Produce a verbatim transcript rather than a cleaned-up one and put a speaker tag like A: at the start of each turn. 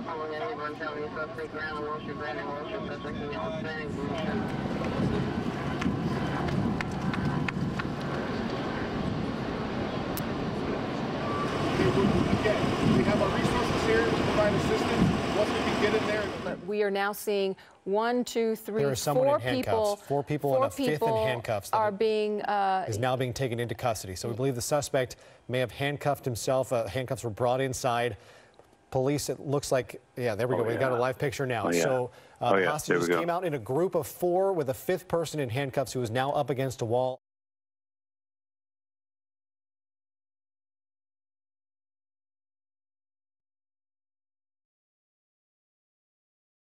A: following any brutality suspect, Brandon Wilshire, Brandon Wilshire, suspect in yellow standing, blue shirt.
B: Again, we have our resources here to provide assistance. Once we can get in there.
C: But we are now seeing one, two, three,
D: there is someone
C: four
D: in handcuffs.
C: people.
D: Four people
C: four
D: and a fifth in
C: people
D: handcuffs that
C: are being uh,
D: is now being taken into custody. So we believe the suspect may have handcuffed himself. Uh, handcuffs were brought inside. Police, it looks like, yeah, there we go.
E: Oh,
D: We've
E: yeah.
D: got a live picture now.
E: Oh, yeah.
D: So uh,
E: oh,
D: the
E: yeah.
D: hostages came out in a group of four with a fifth person in handcuffs who is now up against a wall.